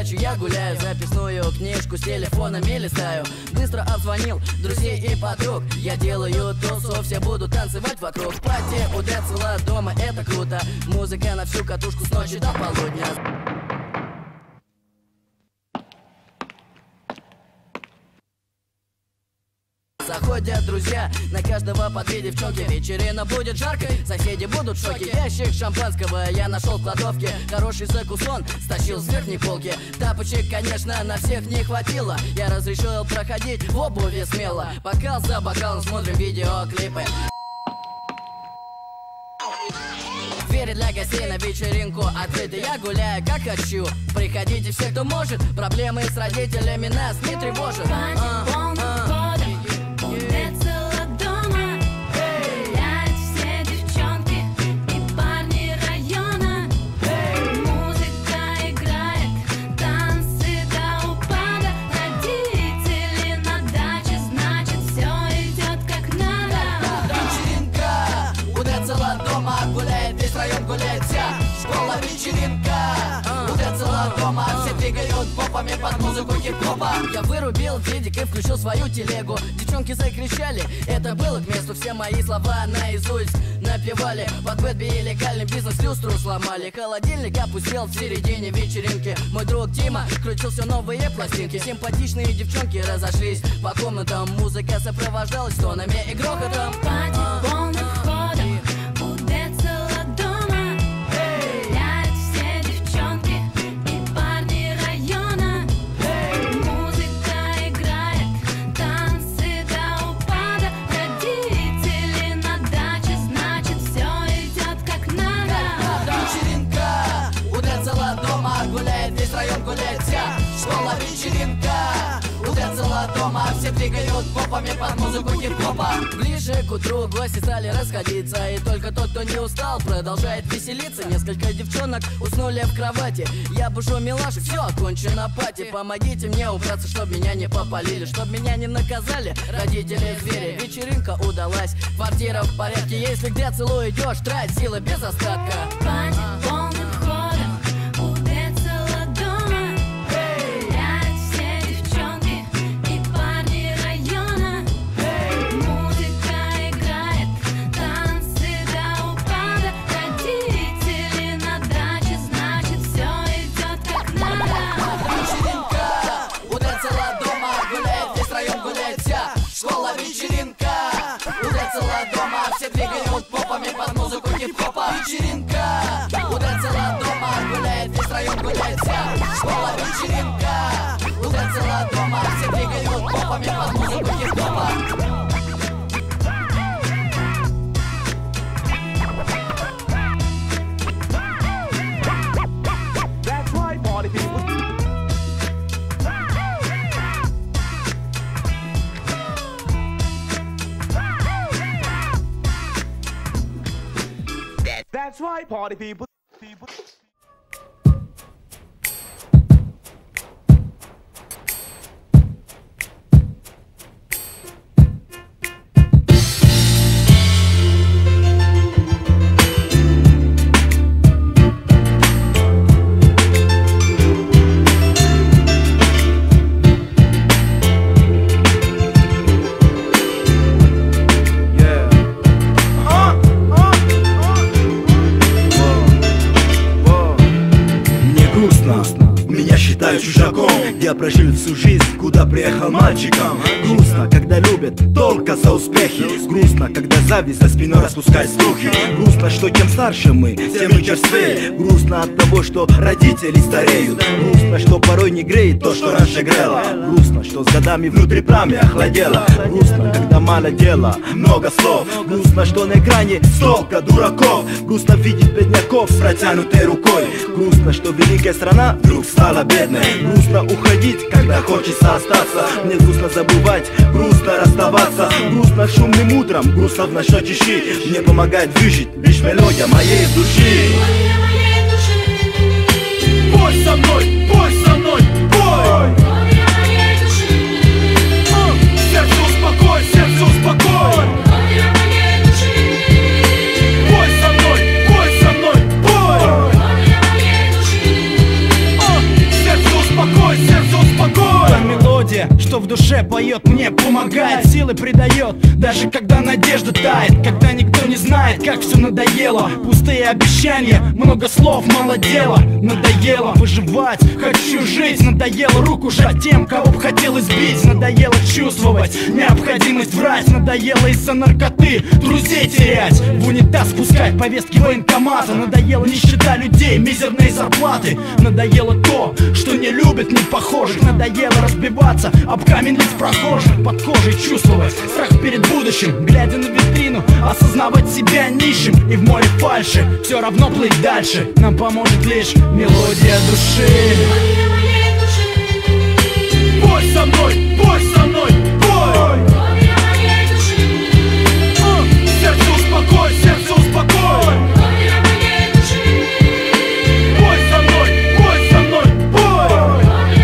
ночью я гуляю, записную книжку с телефонами листаю. Быстро обзвонил друзей и подруг, я делаю тусу, все будут танцевать вокруг. Пати у Децела дома, это круто, музыка на всю катушку с ночи до полудня. Заходят друзья, на каждого по две девчонки. Вечерина будет жаркой, соседи будут в шоке. Ящик шампанского я нашел в кладовке. Хороший закусон стащил с верхней полки. Тапочек, конечно, на всех не хватило. Я разрешил проходить в обуви смело. Бокал за бокалом смотрим видеоклипы. Двери для гостей на вечеринку открыты, я гуляю как хочу. Приходите все, кто может, проблемы с родителями нас не тревожат. Школа, вечеринка, у Децела дома. Все двигают попами под музыку хип-хопа. Я вырубил дедик и включил свою телегу. Девчонки закричали, это было к месту. Все мои слова наизусть напевали. Под бэт били легальный бизнес, люстру сломали. Холодильник опустел в середине вечеринки. Мой друг Дима крутил все новые пластинки. Симпатичные девчонки разошлись по комнатам. Музыка сопровождалась тонами и грохотом. Пати полным ходом. Школа, вечеринка, у Децела дома. Все двигают попами под музыку хип-хопа. Ближе к утру гости стали расходиться, и только тот, кто не устал, продолжает веселиться. Несколько девчонок уснули в кровати. Я бушу милашек, все окончено пати. Помогите мне убраться, чтоб меня не попалили, чтоб меня не наказали родители звери. Вечеринка удалась, квартира в порядке. Если к Децелу идешь, трать силы без остатка. Пати полным ходом. Школа, вечеринка, у Децела дома. Все двигают попами под музыку хип-хопа. Вечеринка, у Децела дома. Гуляет весь район, гуляет вся. Школа, вечеринка, у Децела дома. Все двигают попами под музыку хип-хопа. That's right, party people. Чужаком, где прожил всю жизнь, куда приехал мальчиком. Грустно, когда любят только за успехи. Грустно, когда зависть за спиной распускает слухи. Грустно, что чем старше мы, тем мы черствее. Грустно от того, что родители стареют. Грустно, что порой не греет то, что раньше грело. Грустно, что с годами внутри пламя охладело. Грустно, когда мало дела, много слов. Грустно, что на экране столько дураков. Грустно видеть бедняков с протянутой рукой. Грустно, что великая страна вдруг стала бедной. Грустно уходить, когда хочется остаться. Мне грустно забывать, грустно расставаться. Грустно шумным утром, грустно в ночной тиши. Мне помогает выжить лишь мелодия моей души. Пой со мной, пой со мной, пой! Сердце успокой, сердце успокой! Пой со мной, пой со мной, пой! Сердце успокой! поет, мне помогает, силы придает, даже когда надежда тает, когда никто не знает, как все надоело. Пустые обещания, много слов, мало дела. Надоело выживать, хочу жить. Надоело руку жать тем, кого бы хотелось бить. Надоело чувствовать необходимость врать. Надоело из-за наркоты друзей терять, в унитаз спускать повестки военкомата. Надоело нищета людей, мизерные зарплаты. Надоело то, что не любят непохожих. Надоело разбиваться об камень лиц прохожих. Под кожей чувствовать страх перед будущим, глядя на витрину, осознавать себя нищим. И в море фальши все равно плыть дальше нам поможет лишь мелодия души. Пой со мной, пой со мной, пой! Сердце успокой, сердце успокой! Пой со мной, пой со мной, пой!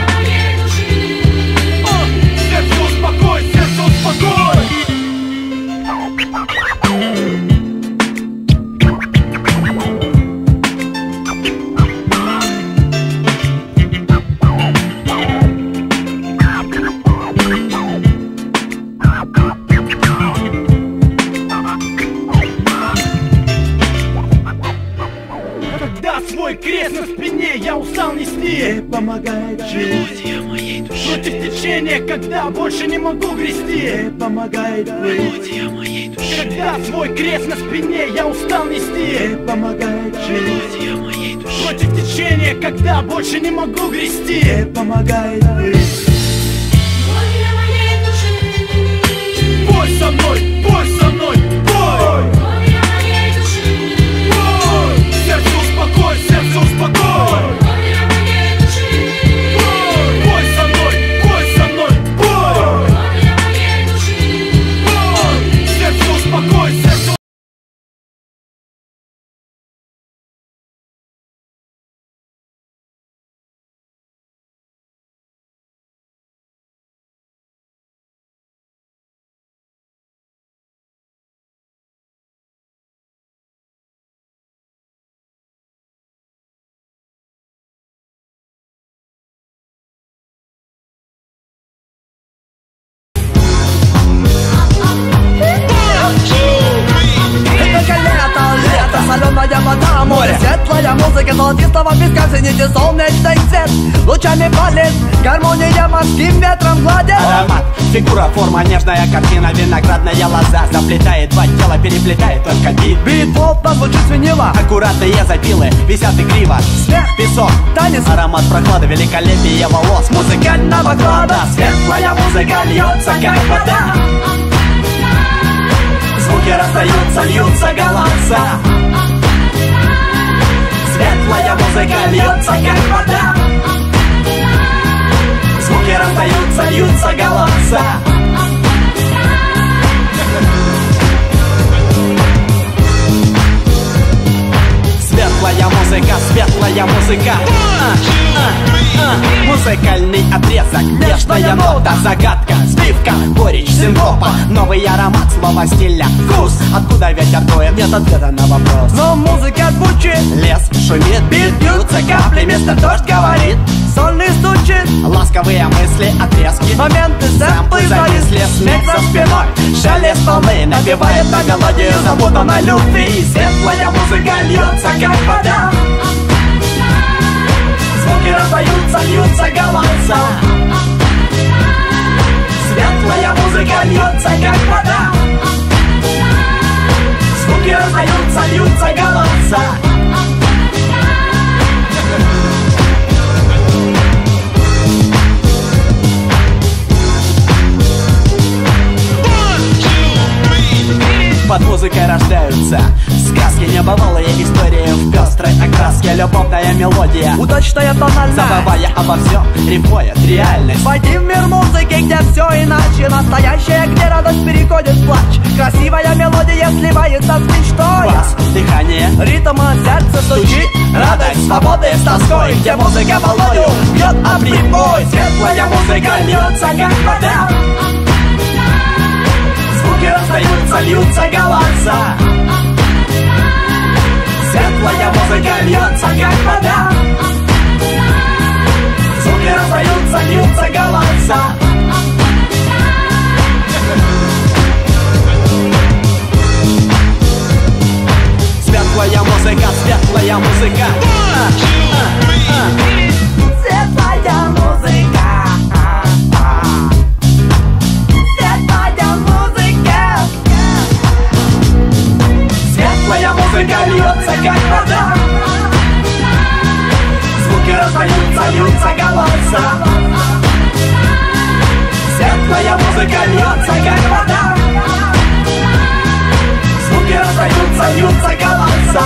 Сердце успокой, сердце успокой! Свой крест на спине я устал нести, помогает жить мелодия моей души. Против течения, когда больше не могу грести, помогает мелодия моей души. Когда свой крест на спине я устал нести, помогает жить мелодия моей души. Против течения, когда больше не могу грести, помогает жить. Пой со мной, пой со мной, пой! Сердце успокой, сердце успокой! Пой со мной, пой со мной, пой! Сердце успокой, сердце. Соленая вода, море, светлая музыка золотистого песка, все нити солнечный свет лучами палит, гармония морским ветром гладит. Аромат, фигура, форма, нежная картина, виноградная лоза заплетает два тела, переплетает только бит. Бит плотно звучит свинила, аккуратные запилы висят игриво. смех, Песок, танец, аромат прохлады, великолепие волос музыкального клада. Светлая музыка льется, как вода. Звуки раздаются, льются голоса. Светлая музыка льется, как вода. Звуки раздаются, льются голоса. Светлая музыка, светлая музыка. Музыкальный отрезок, нежная нота, загадка, сбивка, горечь, синкопа, новый аромат, слова стиля, вкус. Откуда ветер дует, нет ответа на вопрос. Но музыка звучит, Лес шумит, бит бьются капли, мистер дождь говорит, сольный стучит, ласковые мысли, отрезки, моменты, сэмплы зависли, смех за спиной, шелест волны набивает на мелодию запутанной любви. Светлая музыка льется, как вода. Звуки раздаются, льются голоса. Светлая музыка льется, как вода. Звуки раздаются, льются голоса. Под музыкой рождаются сказки, небывалые истории в пестрой окраске, любовная мелодия, удачная тональность, забывая обо всем, рифмует реальность. войди в мир музыки, где все иначе, настоящее, где радость переходит в плач. Красивая мелодия сливается с мечтой, Бас, дыхание, ритм от сердца стучит, радость, свободы с тоской, где музыка волною бьет об прибой. Светлая музыка льется, как вода. Звуки раздаются, льются голоса. Светлая музыка льется, как вода. Звуки раздаются, льются голоса. музыка, светлая музыка. Светлая музыка. Светлая музыка. Светлая музыка льется, как вода. Звуки раздаются, льются голоса. Светлая музыка льется, как вода. Звуки раздаются, льются голоса.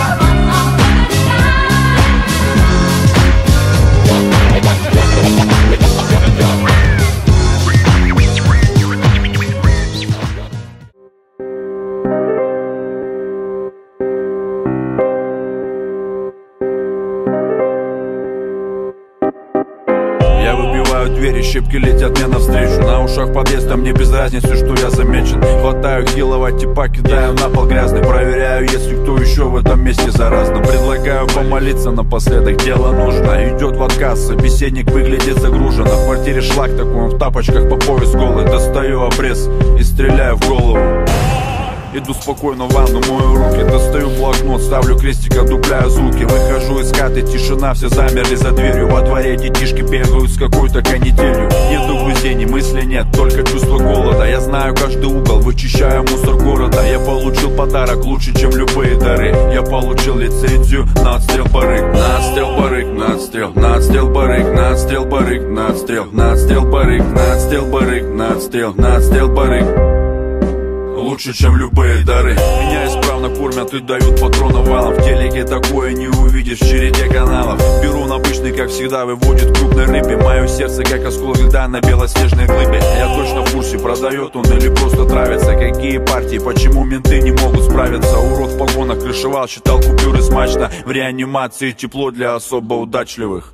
Я выбиваю двери, щепки летят мне навстречу. На ушах подъезда, мне без разницы, что я замечен. Хватаю хилого типа, кидаю на пол грязный. Проверяю, если кто еще в этом месте заразно. Предлагаю помолиться напоследок, дело нужно. Идет в отказ, собеседник выглядит загруженно. В квартире шлак такой, он в тапочках по пояс голый. Достаю обрез и стреляю в голову. Иду спокойно в ванну, мою руки. Достаю блокнот, ставлю крестик, одупляю звуки. Выхожу из хаты, тишина, все замерли за дверью. Во дворе детишки бегают с какой-то канителью. Нет угрызений, мысли нет, только чувство голода. Я знаю каждый угол, вычищаю мусор города. Я получил подарок лучше, чем любые дары. Я получил лицензию на отстрел барыг. На отстрел барыг, на отстрел, на отстрел барыг. На отстрел барыг, на отстрел, на отстрел барыг. На отстрел барыг, на отстрел, на отстрел барыг. Лучше, чем любые дары. Меня исправно кормят и дают патронов валом. В телеке такое не увидишь в череде каналов. Перун обычный, как всегда, выводит крупной рыбе. Мое сердце, как осколок льда на белоснежной глыбе. Я точно в курсе, продает он или просто травится. Какие партии, почему менты не могут справиться. Урод в погонах крышевал, считал купюры смачно. В реанимации тепло для особо удачливых.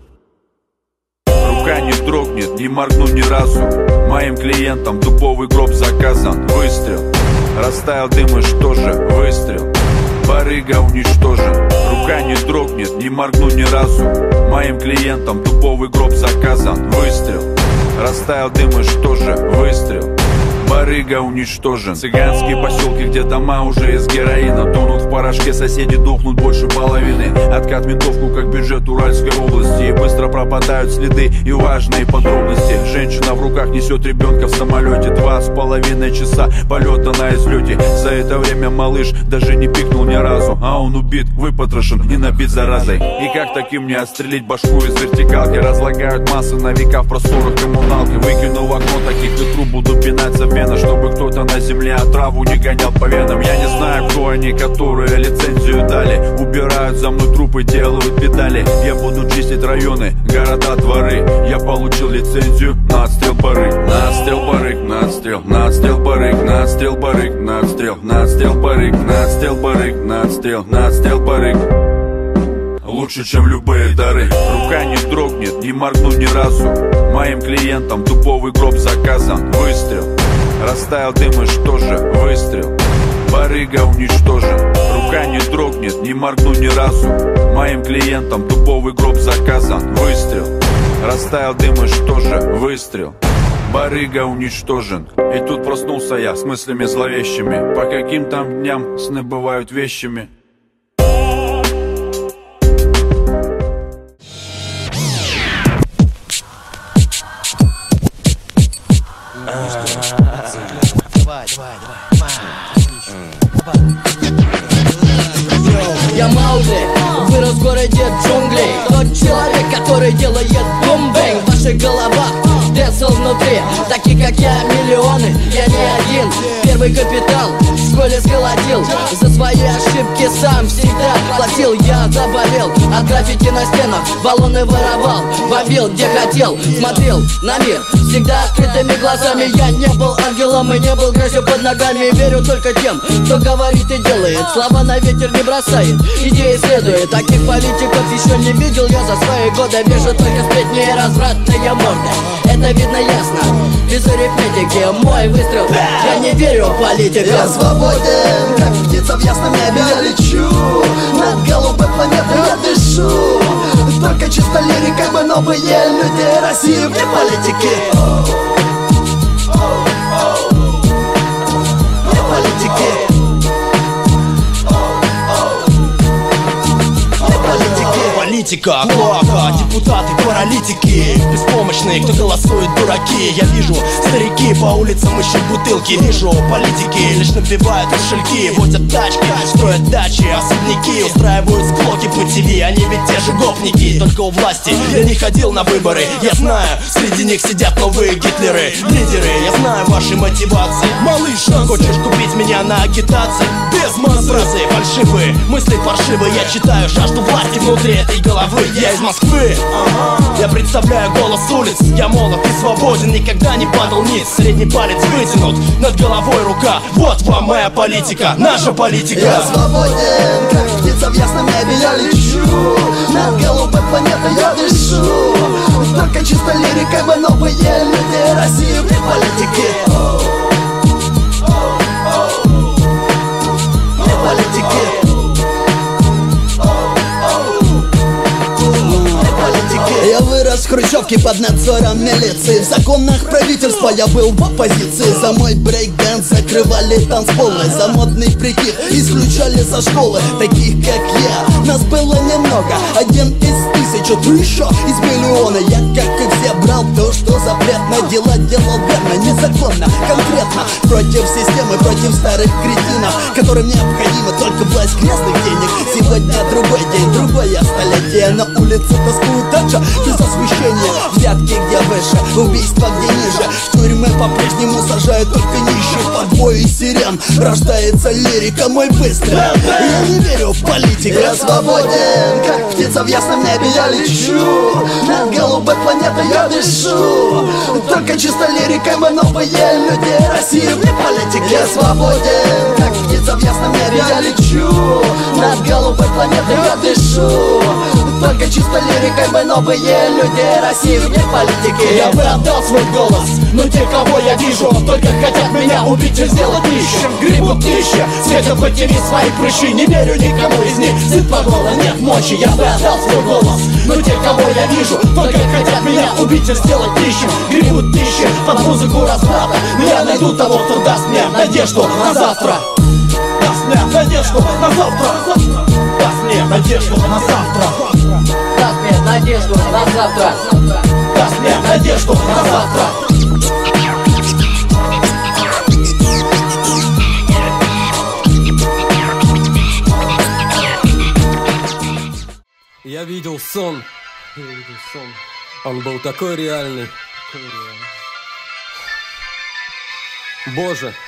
Рука не дрогнет, не моргну ни разу. Моим клиентам дубовый гроб заказан. Выстрел. Растаял дым и что же? Выстрел. Барыга уничтожен. Рука не дрогнет, не моргну ни разу. Моим клиентам дубовый гроб заказан. Выстрел. Растаял дым и что же? Выстрел. Барыга уничтожен. Цыганские поселки, где дома уже из героина. Тонут в порошке, соседи дохнут больше половины. Откат винтовку, как бюджет Уральской области. И быстро пропадают следы и важные подробности. Женщина в руках несет ребенка в самолете. 2,5 часа полета на излете. За это время малыш даже не пикнул ни разу. А он убит, выпотрошен и набит заразой. И как таким не отстрелить башку из вертикалки? Разлагают массы на века в просторах коммуналки. Выкину в окно таких ветру, буду пинать за вены, чтобы кто-то на земле отраву не гонял по венам. Я не знаю, кто они, которые лицензию дали. Убирают за мной трупы, делают педали. Я буду чистить районы, города, дворы. Я получил лицензию на отстрел барыг. На отстрел барыг, на отстрел, на отстрел барыг. На отстрел барыг, на отстрел, на отстрел барыг. На отстрел барыг, на отстрел, на отстрел барыг. Лучше, чем любые дары. Рука не дрогнет, не моргну ни разу. Моим клиентам дубовый гроб заказан. Выстрел. Растаял дым и что же? Выстрел. Барыга уничтожен. Рука не дрогнет, не моргну ни разу. Моим клиентам дубовый гроб заказан. Выстрел. Растаял дым и что же? Выстрел. Барыга уничтожен. И тут проснулся я с мыслями зловещими. По каким там дням сны бывают вещами. Я Маугли, вырос в городе джунглей. Тот человек, который делает бум-бэнг в ваших головах. Децл внутри, таких как я миллионы. Я не один, первый капитал в школе сколотил. За свои ошибки сам всегда платил. Я заболел от граффити на стенах. Баллоны воровал, бомбил где хотел. Смотрел на мир всегда открытыми глазами. Я не был ангелом и не был грязью под ногами. Верю только тем, кто говорит и делает. Слова на ветер не бросает, идеи следует. Таких политиков еще не видел я за свои годы. Вижу только сплетни и развратные морды. Это видно ясно, без арифметики. Мой выстрел, я не верю в политику. Я свободен, как птица в ясном небе. Я лечу над голубой планетой, я дышу. Только чисто лирика, мы новые люди России вне политики. Вне политики. политика. Плохо, депутаты, паралитики, беспомощные, кто голосует, дураки. Я вижу, старики по улицам ищут бутылки. Вижу, политики лишь набивают кошельки, возят тачки, строят дачи, особняки, устраивают склоки по ТВ. Они ведь те же гопники, только у власти. Я не ходил на выборы, я знаю, среди них сидят новые Гитлеры, лидеры. Я знаю ваши мотивации. Малыш, хочешь купить меня на агитации? Без фразы фальшивые, мысли паршивые. Я читаю жажду власти внутри этой головы. Я из Москвы, я представляю голос улиц. Я молод и свободен, никогда не падал ниц. Средний палец вытянут, над головой рука. Вот вам моя политика, наша политика. Я свободен, как птица в ясном небе я лечу. Над голубой планетой я дышу. Только чисто лирикой мы новые люди России вне политики. Вне политики. Я вырос в хрущевке под надзором милиции. В законах правительства я был в оппозиции. За мой брейк-дэнс закрывали танцполы. За модный прикид исключали со школы. Таких как я, нас было немного. Один из тысячи, ты еще из миллиона. Я, как и все, брал то, что запретно. Дела делал верно, незаконно, конкретно. Против системы, против старых кретинов, которым необходимо только власть грязных денег. Сегодня другой день, другое столетие. На улице тоскуют также без освещения. Взятки где выше, убийства где ниже. В тюрьмы по-прежнему сажают только нищих. Под бой сирен рождается лирика, мой выстрел. Я не верю в политику. Я свободен, как птица в ясном небе я лечу. Над голубой планетой я дышу. Только чисто лирикой мы новые люди России вне политики. Я свободен, как птица в ясном небе я лечу. Над голубой планетой я дышу. Только чисто лирикой мы новые люди России вне политики. Я бы отдал свой голос, но те, кого я вижу, только хотят меня убить и сделать нищим. Гребут нищие, светят по ТВ свои прыщи. Не верю никому из них, сыт по горло, нет мочи. Я бы отдал свой голос, но те, кого я вижу, только хотят меня убить и сделать нищим. Гребут нищие под музыку разбрата. Но я найду того, кто даст мне надежду на завтра. Даст мне надежду на завтра. Даст мне надежду на завтра. Даст мне надежду на завтра. Даст мне надежду на завтра. Я видел сон. Он был такой реальный. Боже,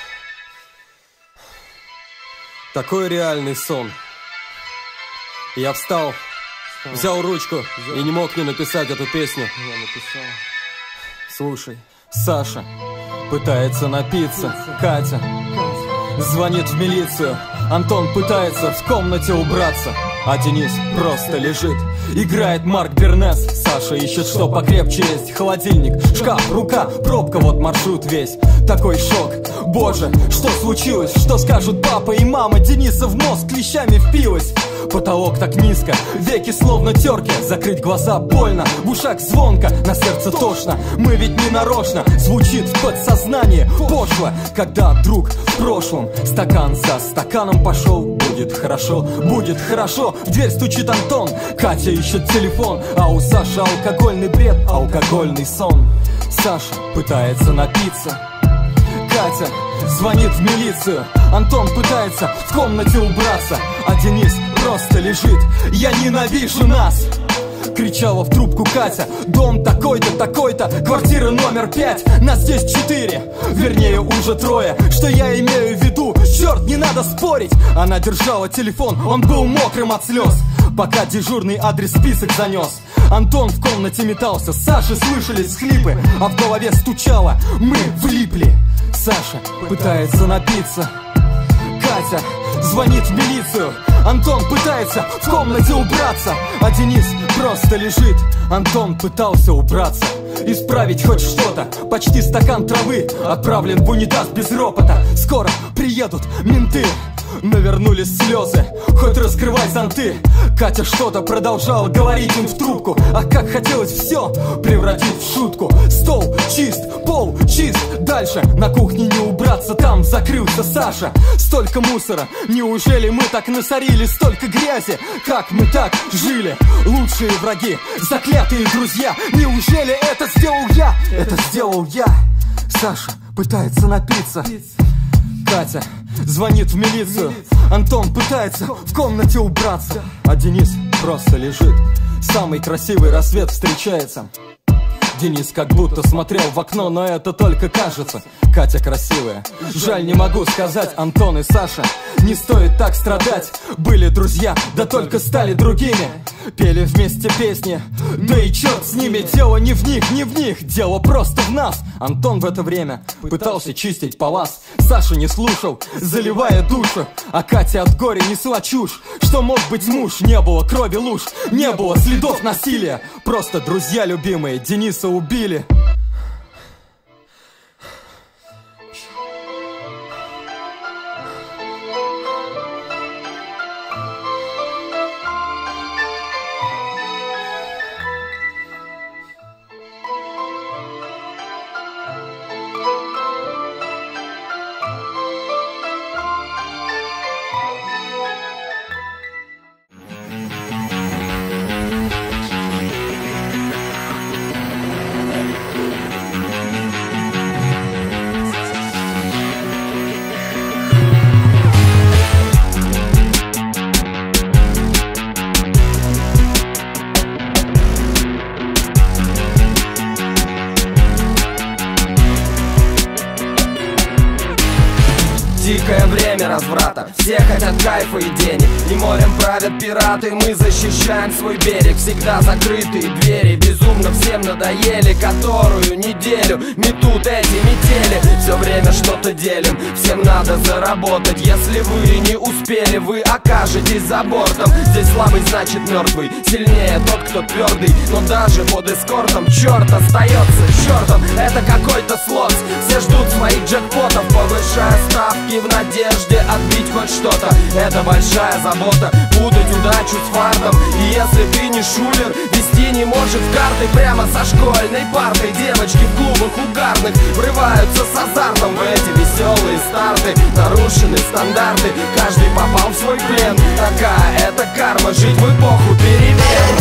такой реальный сон. Я встал, взял ручку и не мог не написать эту песню. Я написал. Слушай, Саша пытается напиться, Катя звонит в милицию, Антон пытается в комнате убраться, а Денис просто лежит, играет Марк Бернес. Саша ищет, что покрепче есть. Холодильник, шкаф, рука, пробка, вот маршрут весь. Такой шок, боже, что случилось? Что скажут папа и мама? Дениса в мозг клещами впилась. Потолок так низко, веки словно терки. Закрыть глаза больно, в ушах звонко, на сердце тошно. Мы ведь не нарочно, звучит в подсознании пошло. Когда друг в прошлом стакан за стаканом пошел. Будет хорошо, будет хорошо. В дверь стучит Антон, Катя ищет телефон. А у Саши алкогольный бред, алкогольный сон. Саша пытается напиться, Катя звонит в милицию, Антон пытается в комнате убраться, а Денис просто лежит. Я ненавижу нас! Кричала в трубку Катя. Дом такой-то, такой-то, квартира номер 5. Нас здесь 4, вернее уже 3. Что я имею в виду? Черт, не надо спорить. Она держала телефон, он был мокрым от слез. Пока дежурный адрес список занес. Антон в комнате метался, Саши слышались всхлипы, а в голове стучало: мы влипли. Саша пытается напиться, Катя звонит в милицию, Антон пытается в комнате убраться, а Денис просто лежит. Антон пытался убраться, исправить хоть что-то. Почти стакан травы отправлен в унитаз без ропота. Скоро приедут менты, навернулись слезы, хоть раскрывай зонты. Катя что-то продолжала говорить им в трубку. А как хотелось все превратить в шутку. Стол чист, пол чист. Дальше на кухне не убраться, там закрылся Саша. Столько мусора, неужели мы так насорили? Столько грязи, как мы так жили? Лучшие враги, заклятые друзья. Неужели это сделал я? Это сделал я. Саша пытается напиться, Катя звонит в милицию. Антон пытается в комнате убраться, а Денис просто лежит. Самый красивый рассвет встречается. Денис как будто смотрел в окно, но это только кажется. Катя красивая, жаль, не могу сказать. Антон и Саша, не стоит так страдать. Были друзья, да только стали другими. Пели вместе песни, да и черт с ними. Дело не в них, не в них, дело просто в нас. Антон в это время пытался чистить палас. Саша не слушал, заливая душу. А Катя от горя несла чушь, что мог быть муж. Не было крови луж, не было следов насилия. Просто друзья любимые Дениса убили. Дикое время разврата, все хотят кайфа и денег. И морем правят пираты, мы защищаем свой берег. Всегда закрытые двери, безумно всем надоели. Которую неделю метут эти метели. Все время что-то делим, всем надо заработать. Если вы не успели, вы окажетесь за бортом. Здесь слабый значит мертвый, сильнее тот, кто твердый. Но даже под эскортом черт остается чертом. Это какой-то слот, все ждут своих джекпотов, повышая ставки в надежде отбить хоть что-то. Это большая забота, путать удачу с фартом. И если ты не шулер, вести не может в карты. Прямо со школьной партой девочки в клубах угарных врываются с азартом в эти веселые старты. Нарушены стандарты, каждый попал в свой плен. Такая это карма, жить в эпоху перемен.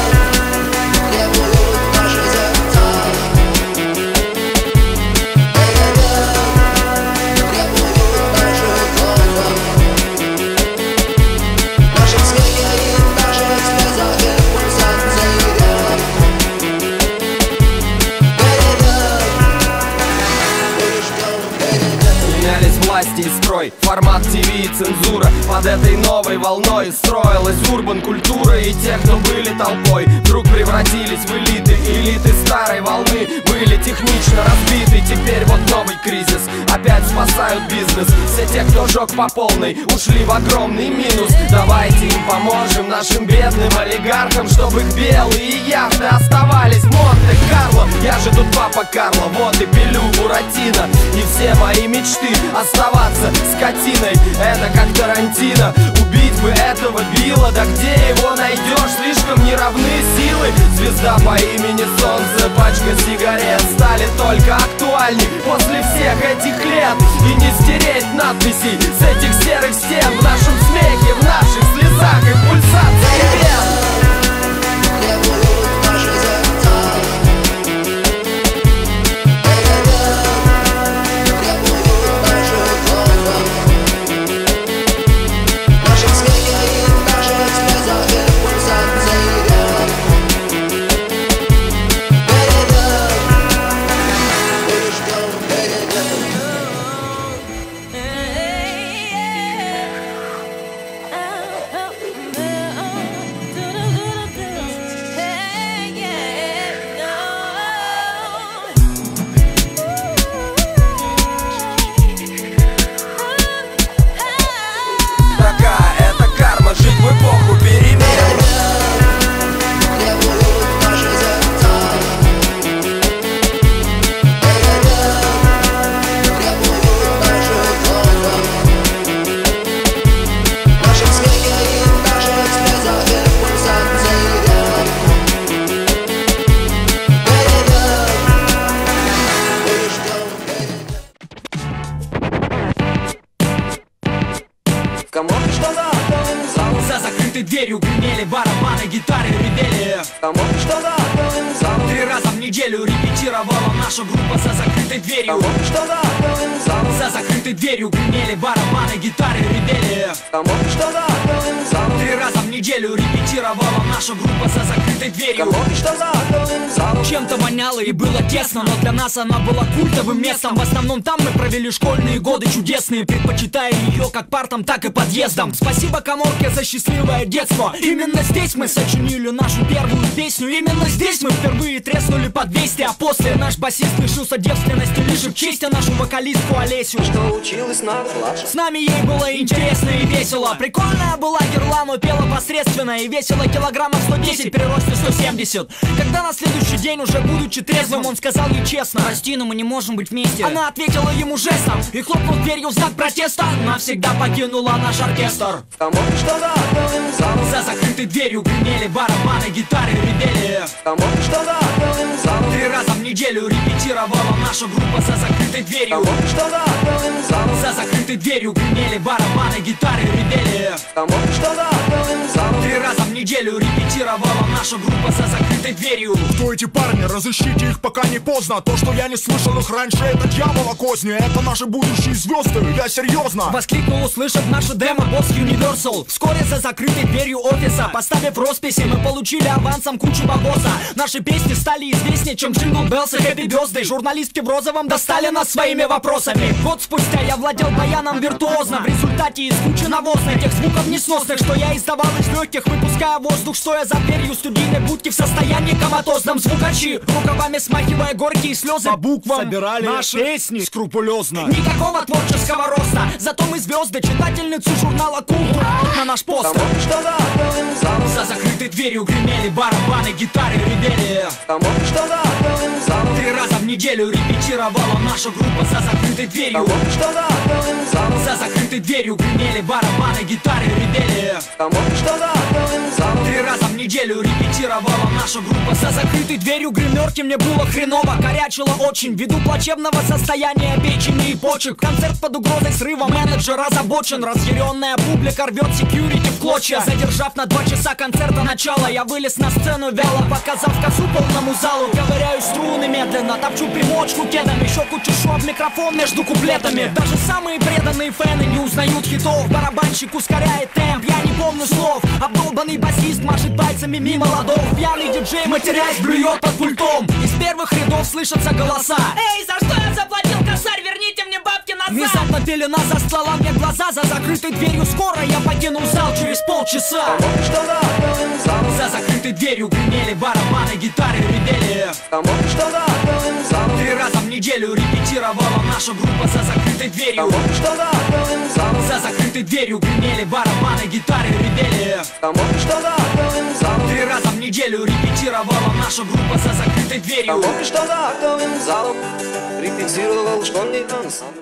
Власти и строй, формат ТВ и цензура. Под этой новой волной строилась урбан-культура. И те, кто были толпой, вдруг превратились в элиты. Элиты старой волны были технично разбиты. Теперь вот новый кризис, опять спасают бизнес. Все те, кто жег по полной, ушли в огромный минус. Давайте им поможем, нашим бедным олигархам, чтобы их белые яхты оставались в Монте-Карло. Я же тут папа Карло, вот и пилю Буратино. И все мои мечты оставаться скотиной. Это как Тарантино, убить бы этого Билла. Да где его найдешь, слишком неравны силы. Звезда по имени Солнце, пачка сигарет стали только актуальней после всех этих лет. И не стереть надписей с этих серых стен. В нашем смехе, в наших слезах и пульсации вен. Кому что загнанным залом. 3 раза в неделю репетировала наша группа за закрытой дверью. Кому что загнанным залом. За закрытой дверью гремели барабаны, гитары ревели. Кому что загнанным залом. 3 раза в неделю репетировала наша группа за закрытой дверью. Кому что загнанным залом. Чем-то воняло и было тесно, но для нас она была культовым местом. В основном там мы провели школьные годы чудесные, предпочитая ее как партам, так и подъездам. Спасибо Каморке за счастливое детство. Именно здесь мы сочинили нашу первую песню. Именно здесь мы впервые треснули по 200. А после наш басист лишился девственности, лишив честь нашу вокалистку Олесю, что училась на год младше. С нами ей было интересно и весело. Прикольная была Герла, но пела посредственно. И весила килограммов 110 при росте 170. Когда на следующий день, уже будучи трезвым, он сказал ей честно: прости, но мы не можем быть вместе. Она ответила ему жестом и, хлопнув дверью в знак протеста, навсегда покинула наш оркестр. Кому что загнанным залом. За закрытой дверью гремели барабаны, гитары ревели. Кому что загнанным залом. 3 раза в неделю репетировала наша группа за закрытой дверью. Кому что загнанным залом. За закрытой дверью гремели барабаны, гитары ревели. Кому что загнанным залом. 3 раза в неделю репетировала наша группа за закрытой дверью. Кто эти парни? Разыщите их, пока не поздно. То, что я не слышал их раньше, это дьявола козни. Это наши будущие звезды, я серьезно. Воскликнул, услышав наше демо босс Universal. Вскоре за закрытой дверью офиса, поставив росписи, мы получили авансом кучу бабоса. Наши песни стали известнее, чем Jingle Bells и Happy Birthday. Журналистки в розовом достали нас своими вопросами. Год спустя я владел баяном виртуозно. В результате из кучи навозных тех звуков несносных, что я издавал из легких, выпуская воздух, стоя за дверью студийной будки в состоянии коматозном. Звукачи, рукавами смахивая горькие слезы, по буквам собирали наши песни скрупулезно. Никакого творческого роста, зато мы звезды, читательницы журнала «Культура» на наш постер. Кому что загнанным залом. За закрытой дверью гремели барабаны, гитары ревели. Кому что загнанным залом. 3 раза в неделю репетировала наша группа за закрытой дверью. Кому что загнанным залом. За закрытой дверью гремели барабаны, гитары ревели. Кому что загнанным залом. 3 раза в неделю репетировала наша группа за закрытой дверью. Гримерки мне было хреново, корячило очень ввиду плачевного состояния печени и почек. Концерт под угрозой срыва, менеджер озабочен. Разъяренная публика рвет секьюрити в клочья. Задержав на 2 часа концерта начала, я вылез на сцену вяло, показав косу полному залу. Ковыряю струны медленно, топчу примочку кедом, еще кучу в микрофон между куплетами. Даже самые преданные фэны не узнают хитов. Барабанщик ускоряет темп, я не помню слов. Обдолбанный басист машет пальцами мимо ладов. Пьяный диджей, матерясь, блюет под пультом. Из первых рядов слышатся голоса: эй, за что я заплатил косарь? Верните мне бабки назад! Внезапно пелена застлала мне глаза. За закрытой дверью скоро я покинул зал через полчаса. Кому что загнанным залом. За закрытой дверью гремели барабаны, гитары ревели. Кому что загнанным залом. 3 раза в неделю репетировала наша группа за закрытой дверью. Кому что загнанным залом. За закрытой дверью гремели барабаны, гитары ревели. Кому что загнанным залом. 3 раза в неделю репетировала наша группа за закрытой дверью. Кому что загнанным залом. Репетировал школьный ансамбль.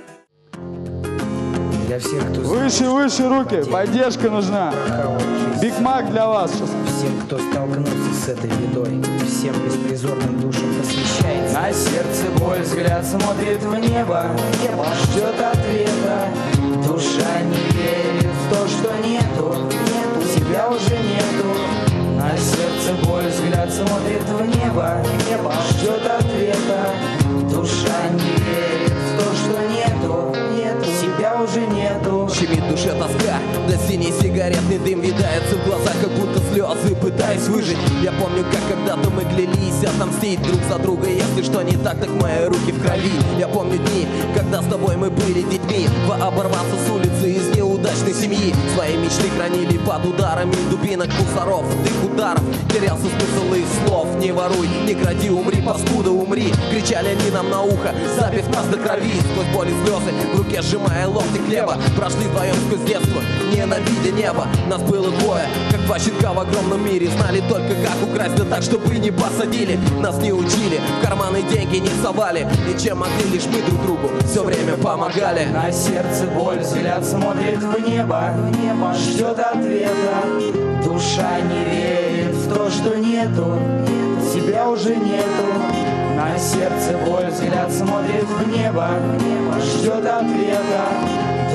Для всех, кто выше, выше руки, поддержка нужна. Биг Мак для вас. Всем, кто столкнулся с этой бедой, всем беспризорным душам посвящается. На сердце боль, взгляд смотрит в небо, ждет ответа. Душа не верит в то, что нету, тебя уже нету. На сердце боль, взгляд смотрит в небо, ждет ответа. Душа не верит в то, что нету, тебя уже нету. Щемит в душе тоска, да синий сигаретный дым видается в глазах, как будто слезы, пытаясь выжить. Я помню, как когда-то мы клялись отомстить друг за друга. Если что не так, так мои руки в крови. Я помню дни, когда с тобой мы были детьми, оборваться с улицы из неудачной семьи. Свои мечты хранили под ударами дубинок мусоров, их ударов терялся смысл их слов. Не воруй, не кради, умри, паскуда, умри, кричали они нам на ухо, запив нас до крови. Сквозь боль и слезы, в руке сжимая ломтик хлеба, прошли вдвоем сквозь детство, ненавидя небо. Нас было двое, как 2 щенка в огромном мире. Знали только, как украсть, да так, чтобы не посадили. Нас не учили, в карманы деньги не совали, и чем могли, лишь мы друг другу все время помогали. На сердце боль, взгляд смотрит в небо, ждет ответа. Душа не верит в то, что нету, тебя уже нету. На сердце боль, взгляд смотрит в небо, ждет ответа.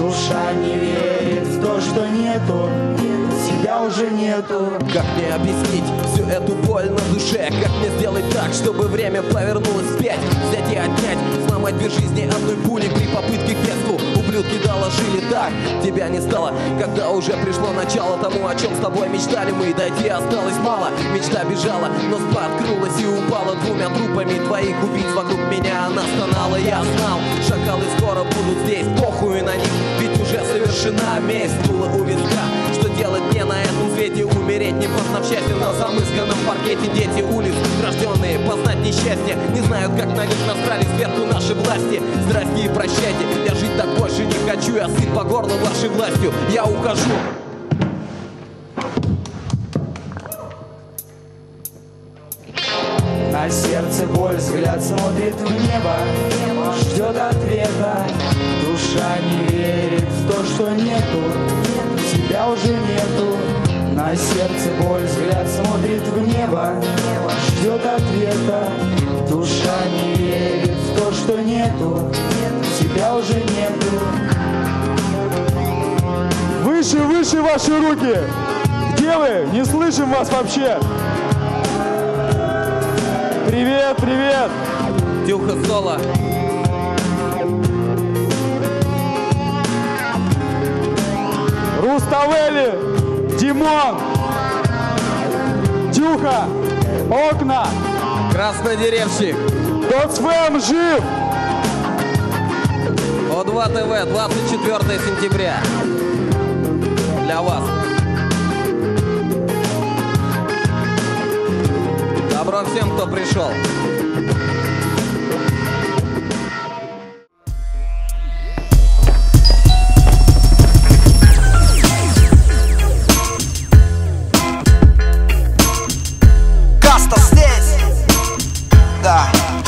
душа не верит в то, что нету, тебя уже нету. Как мне объяснить всю эту боль на душе? Как мне сделать так, чтобы время повернулось вспять? Взять и отнять, сломать две жизни одной пули при попытке к бегству. Ублюдки доложили так, тебя не стало, когда уже пришло начало тому, о чем с тобой мечтали мы. Дойти осталось мало, мечта бежала, но спа открылась и упала двумя трупами твоих убийц вокруг меня. Она стонала, я знал, шакалы скоро будут здесь, похуй на них, ведь уже совершена месть. Было у виска, что делать мне на этом свете? Умереть не познав счастье на замысканном паркете. Дети улиц, рожденные познать несчастье, не знают, как на них насрали сверху наши власти. Здрасте и прощайте, я жить так больше не хочу, я сыт по горло вашей властью, я ухожу. На сердце боль, взгляд смотрит в небо, ждет ответа. Душа не верит в то, что нету, тебя уже нету. На сердце боль, взгляд смотрит в небо, ждет ответа. Душа не верит в то, что нету, тебя уже нету. Выше, выше ваши руки! Где вы? Не слышим вас вообще! Привет, привет! Тюха Соло. Руставели, Димон, Тюха, Окна, Краснодеревщик, Доцфэм жив! О2 ТВ, 24 сентября. Для вас. Добро всем, кто пришел. Каста здесь. Да.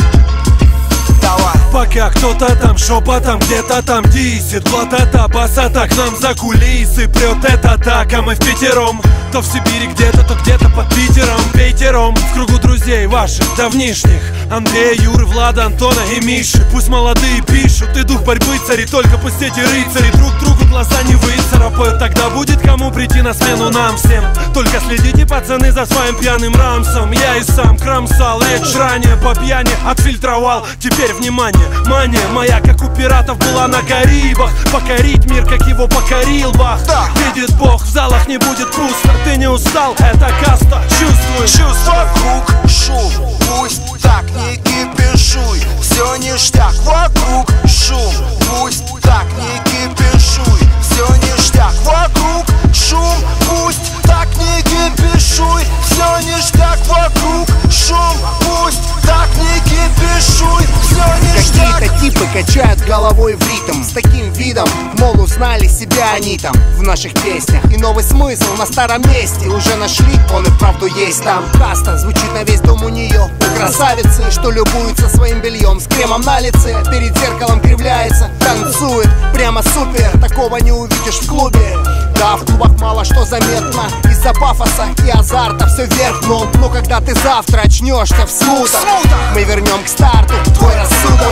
Давай. Пока кто-то там шепотом где-то там дисит, вот это басата к нам за кулисы прет это так, а мы впятером. То в Сибири где-то, то где-то под Питером. Пятером в кругу друзей ваших давнишних: Андрея, Юры, Влада, Антона и Миши. Пусть молодые пишут, и дух борьбы царит, только пусть эти рыцари друг другу глаза не выцарапают. Тогда будет кому прийти на смену нам всем. Только следите, пацаны, за своим пьяным рамсом. Я и сам кромсал речь ранее по пьяни, отфильтровал. Теперь внимание, мания моя, как у пиратов, была на Карибах. Покорить мир, как его покорил Бах. Видит Бог, в залах не будет пусто. Ты не устал, это каста, чувствуй. Вокруг шум, пусть так не кипишуй. Все ништяк, вокруг шум, пусть так не кипишуй. Все ништяк, вокруг шум, пусть так не кипишуй. Все ништяк, вокруг шум, пусть так не кипишуй. Все ништяк. Какие-то типы качают головой в ритм с таким видом, мол, узнали себя они там в наших песнях. И новый смысл на старом месте уже нашли, он и вправду есть там. Каста звучит на весь дом у нее. У красавицы, что любуется своим бельем с кремом на лице, перед зеркалом кривляется, танцует прямо супер. Такого не увидишь в клубе. Да, в клубах мало что заметно из-за пафоса и азарта все вверх дном. Но когда ты завтра очнешься в смутах, мы вернем к старту твой рассудок.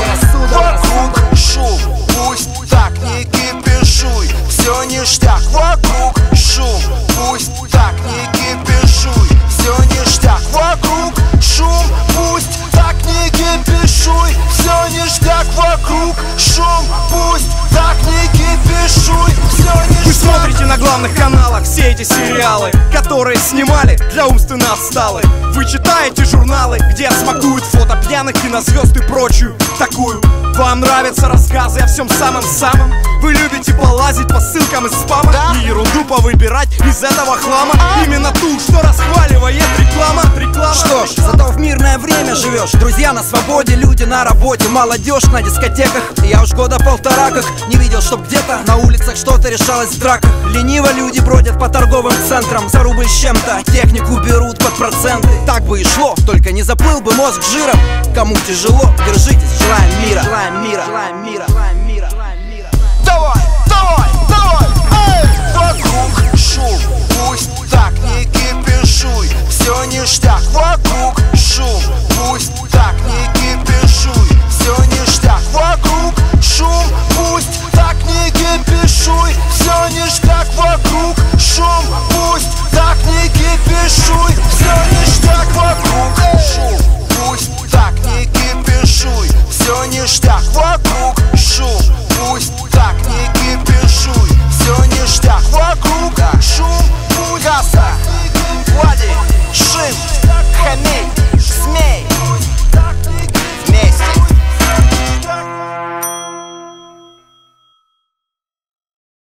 Вокруг шум, пусть так не кипишуй. Все ништяк, вокруг шум, пусть так не кипишуй. Все ништяк, вокруг шум, пусть так не кипишуй. Все ништяк, вокруг шум, пусть так не кипишуй. Все ништяк. Вы смотрите на главных каналах все эти сериалы, которые снимали для умственно отсталых. Вы читаете журналы, где смакуют фото пьяных кинозвезд и прочую такую. Вам нравятся рассказы о всем самом-самом. Вы любите полазить по ссылкам из спама, и ерунду повыбирать из этого хлама. Именно ту, что расхваливает реклама. Что ж, зато в мирное время живешь. Друзья на свободе, люди на работе, молодежь на дискотеках. Я уж года полтора как не видел, чтоб где-то на улицах что-то решалось в драках. Лениво люди бродят по торговым центрам, за рубль с чем-то технику берут под проценты. Так бы и шло, только не заплыл бы мозг жиром. Кому тяжело, держитесь, желаем мира. Желаем мира, желаем мира, желаем мира. Давай, давай, давай, эй! Вокруг шум, пусть так не кипишуй. Все ништяк, вокруг шум,